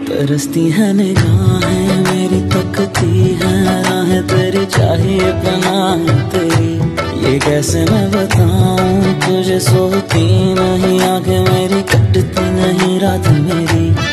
तरसती है निगाहें मेरी, तकती है राहें तेरी, चाहिए पनाह तेरी। ये कैसे मैं बताऊं तुझे, सोती नहीं आंखें मेरी, कटती नहीं रात मेरी।